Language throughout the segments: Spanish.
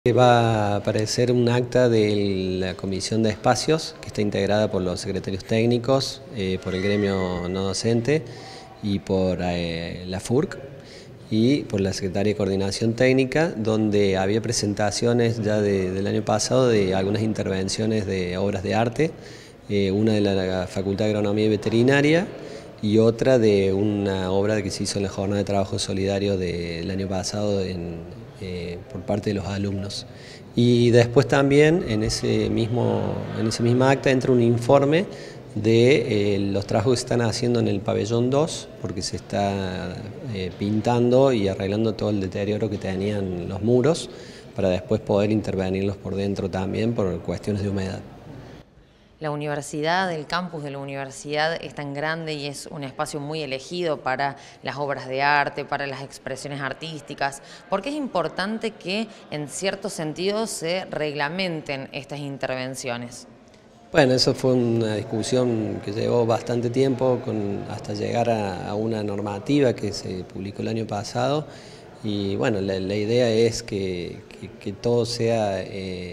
Va a aparecer un acta de la Comisión de Espacios, que está integrada por los secretarios técnicos, por el gremio no docente y por la FURC y por la Secretaría de Coordinación Técnica, donde había presentaciones ya del año pasado de algunas intervenciones de obras de arte, una de la Facultad de Agronomía y Veterinaria y otra de una obra que se hizo en la jornada de trabajo solidario del año pasado por parte de los alumnos. Y después también en ese mismo acta entra un informe de los trabajos que se están haciendo en el pabellón 2, porque se está pintando y arreglando todo el deterioro que tenían los muros, para después poder intervenirlos por dentro también por cuestiones de humedad. La universidad, el campus de la universidad es tan grande y es un espacio muy elegido para las obras de arte, para las expresiones artísticas. ¿Por qué es importante que en ciertos sentidos se reglamenten estas intervenciones? Bueno, eso fue una discusión que llevó bastante tiempo hasta llegar a una normativa que se publicó el año pasado y bueno, la idea es que todo sea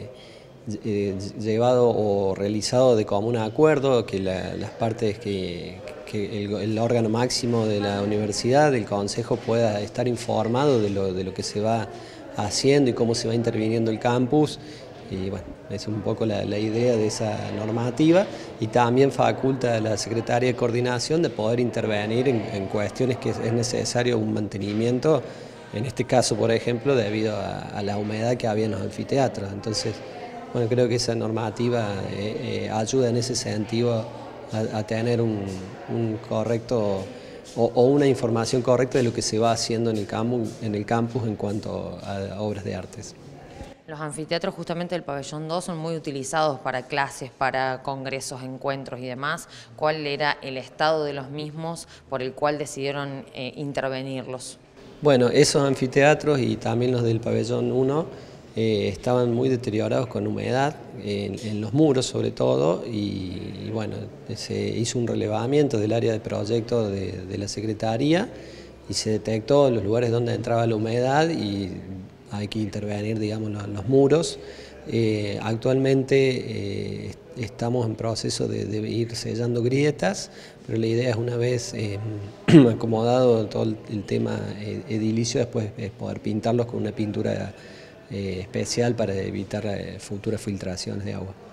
llevado o realizado de común acuerdo, que las partes que el órgano máximo de la universidad, el consejo, pueda estar informado de lo que se va haciendo y cómo se va interviniendo el campus. Y bueno, es un poco la idea de esa normativa, y también faculta a la Secretaría de Coordinación de poder intervenir en cuestiones que es necesario un mantenimiento, en este caso por ejemplo debido a la humedad que había en los anfiteatros. Entonces, bueno, creo que esa normativa ayuda en ese sentido a tener un correcto o una información correcta de lo que se va haciendo en el campus en cuanto a obras de artes. Los anfiteatros justamente del pabellón 2 son muy utilizados para clases, para congresos, encuentros y demás. ¿Cuál era el estado de los mismos por el cual decidieron intervenirlos? Bueno, esos anfiteatros y también los del pabellón 1 estaban muy deteriorados con humedad, en los muros sobre todo, y bueno, se hizo un relevamiento del área de proyecto de la Secretaría y se detectó los lugares donde entraba la humedad y hay que intervenir, digamos, los muros. Actualmente estamos en proceso de ir sellando grietas, pero la idea es, una vez acomodado todo el tema edilicio, después es poder pintarlos con una pintura especial para evitar futuras filtraciones de agua.